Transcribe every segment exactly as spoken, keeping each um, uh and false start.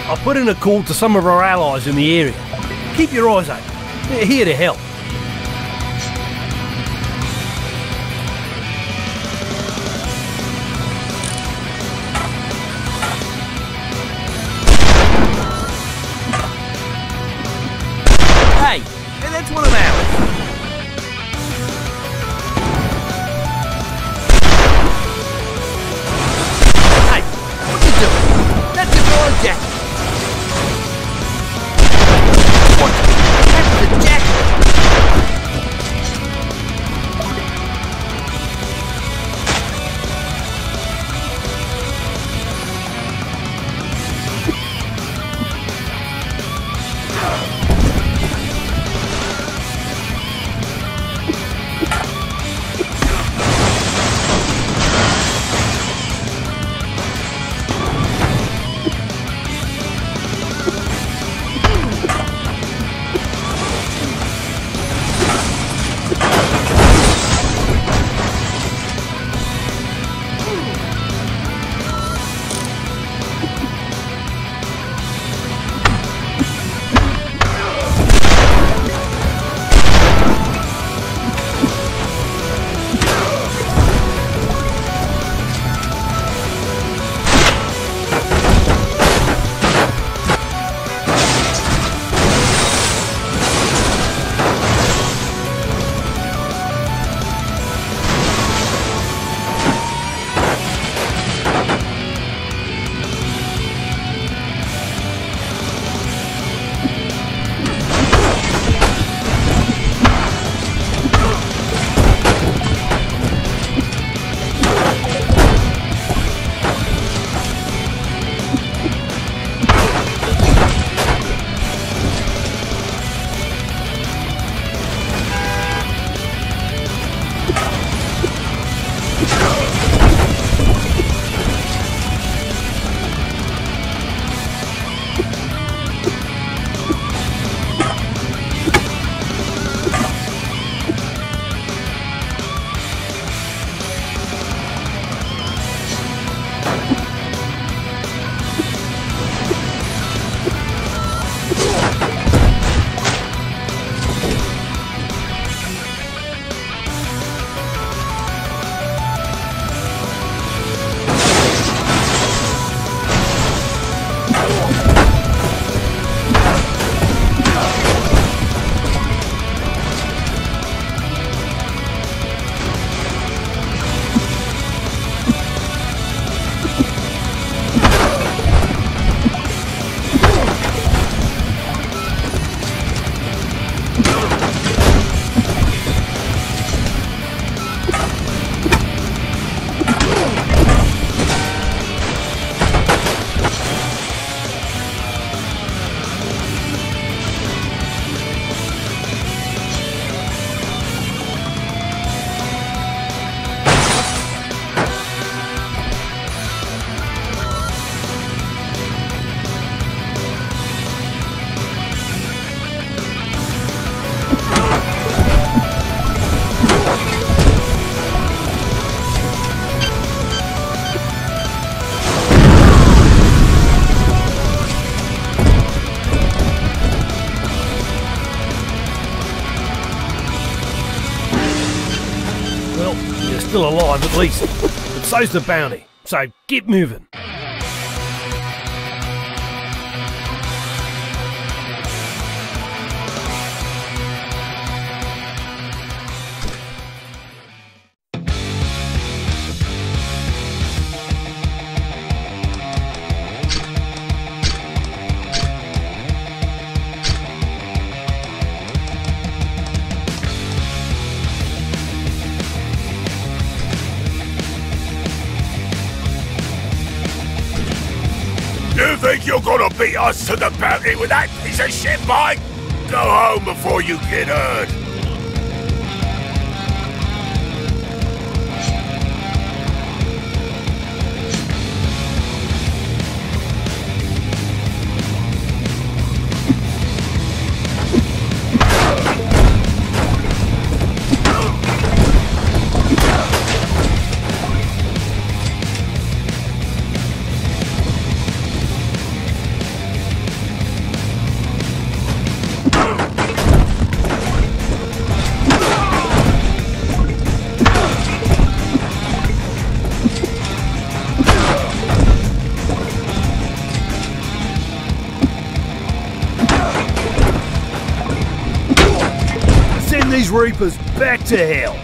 I'll put in a call to some of our allies in the area. Keep your eyes open. They're here to help. Hey, hey, that's one of ours. Hey, what you doing? That's a guard jacket. What? That's the jacket. Still alive at least, but so's the bounty, so get moving. You think you're gonna beat us to the bounty with that piece of shit, Mike? Go home before you get hurt. these Reapers back to hell.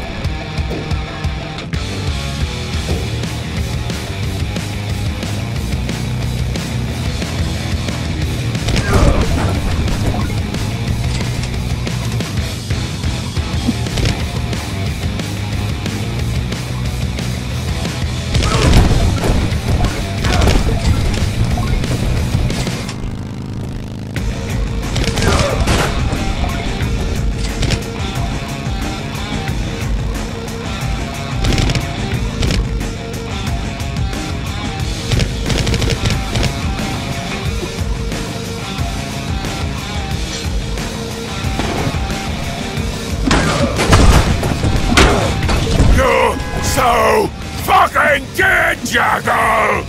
So fucking dead, Jackal!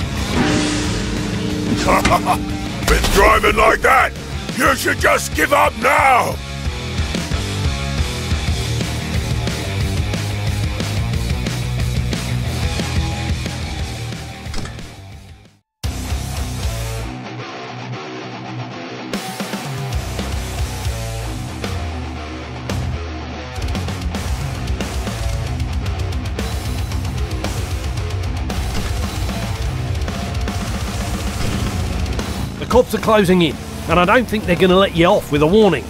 Been driving like that? You should just give up now! The cops are closing in, and I don't think they're going to let you off with a warning.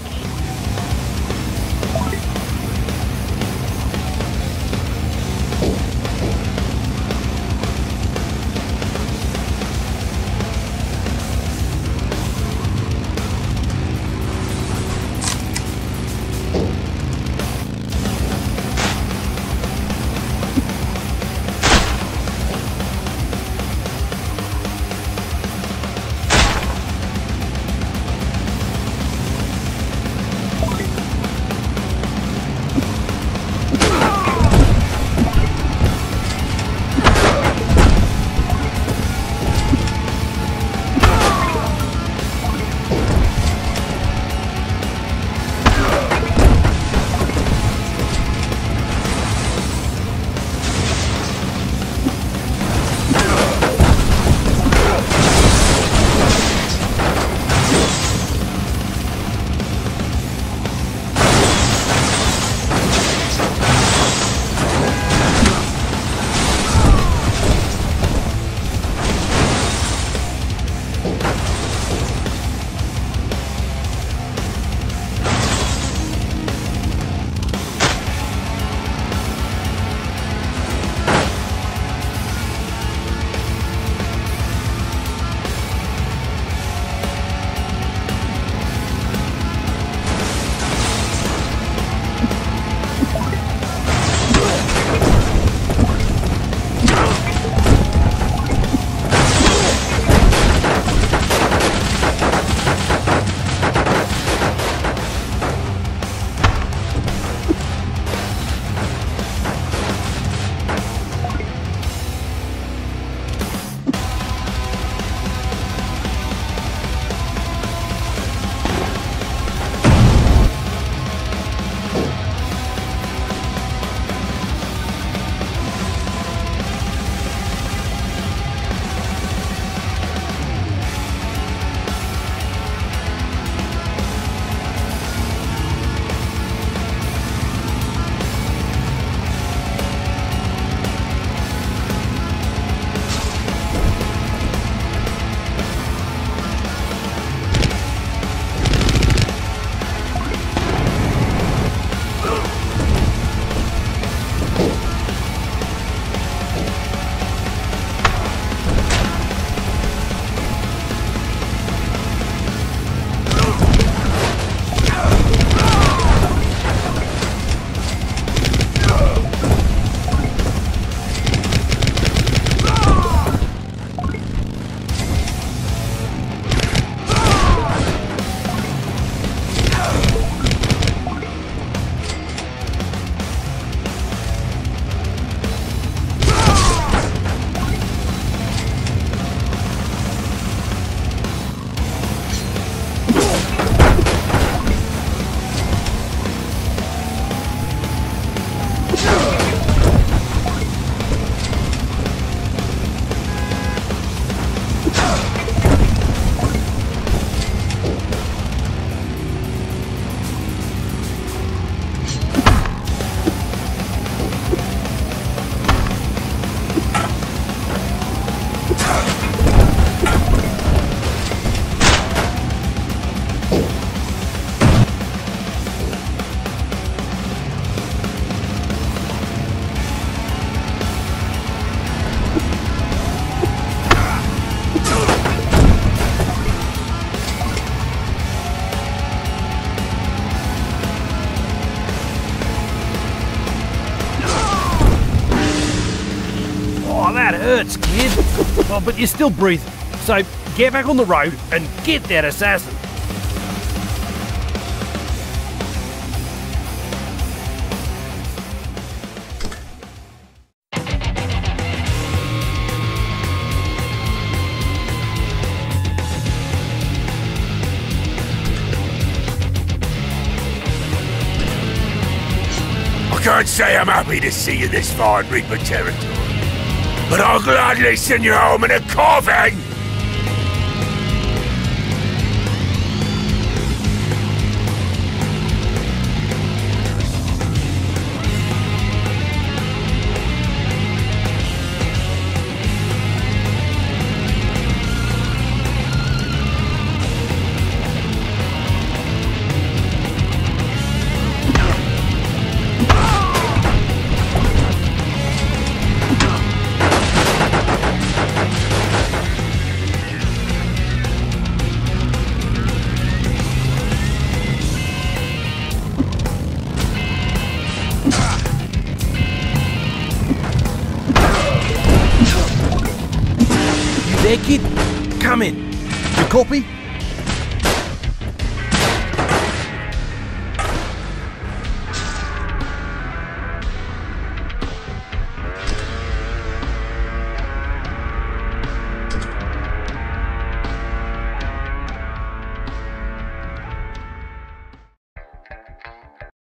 minutes, kid. Oh, but you're still breathing. So get back on the road and get that assassin. I can't say I'm happy to see you this far in Reaper territory, but I'll gladly send you home in a coffin! There, kid? Come in. You copy?